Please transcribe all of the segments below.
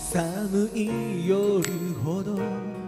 寒い夜ほど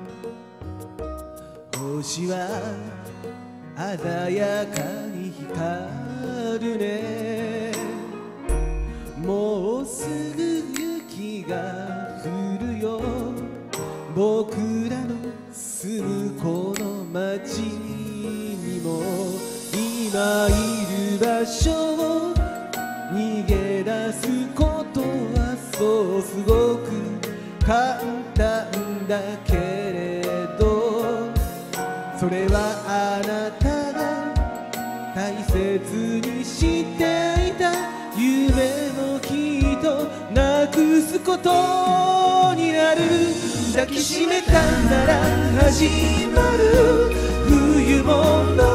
星は鮮やかに光るね。もうすぐ雪が降るよ。僕らの住むこの街にも今いる場所を逃げ出すことはそうすごく簡単だけれど、それはあなたが大切にしていた夢もきっとなくすことになる。抱きしめたなら始まる冬物語。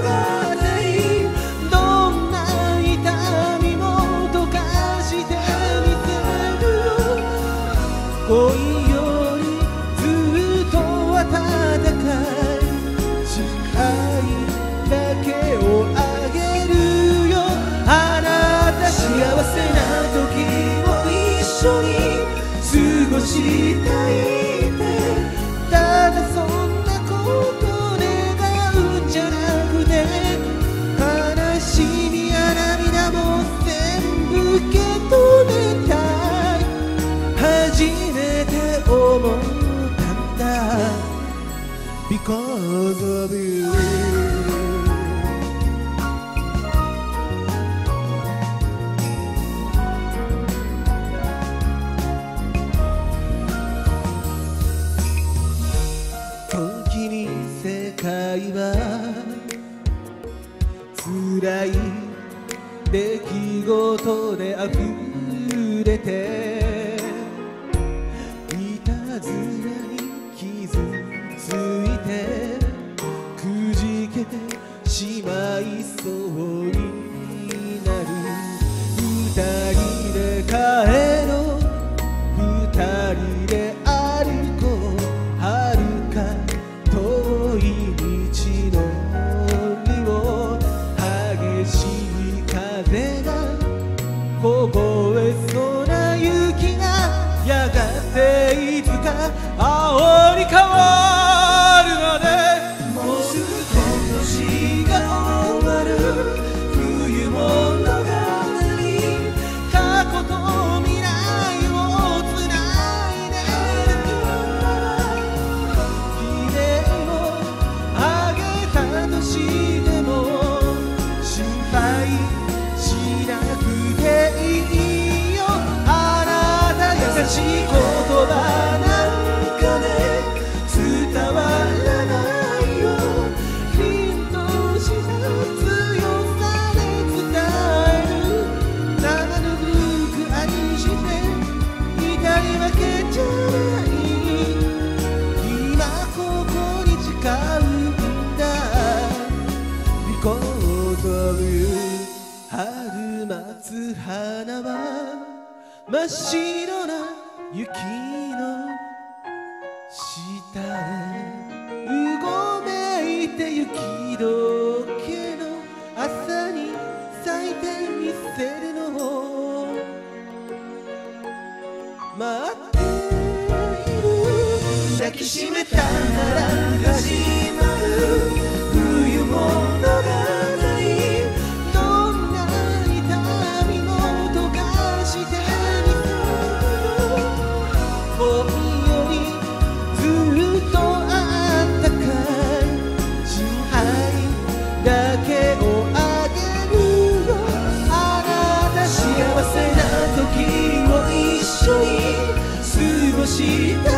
どんな痛みも溶かしてみせるよ。恋よりずっと温かい近いだけをあげるよ。あなた幸せな時を一緒に過ごしたい。ただそんなこと願うんじゃなくて、悲しみや涙も全部受け止めたい。初めて思ったんだ Because of you。時に世界は辛い出来事で溢れて、いたずらに傷ついてくじけてしまいそうになる。二人で帰ろう、二人で歩こう。遥か遠い道のりを激しい風が凍えそうな雪がやがていつか青に変わるので、もうすぐ今年が終わる冬物語。過去と未来をつないでる。夢をあげたとしても心配しなくていいよ。あなた優しい言葉なんかね伝わらないよ。凛とした強さで伝える。長ぬく愛して痛いわけじゃない。今ここに誓うんだ Because of you。 春待つ花は真っ白な雪の下へうごめいて雪解けの朝に咲いてみせるのを待っている。抱きしめたなら始まる冬物語。どんな痛みも溶かしてみせるよ。恋よりずっとあったかい心配だけをあげるよ。あなた幸せな時を一緒に過ごしたい。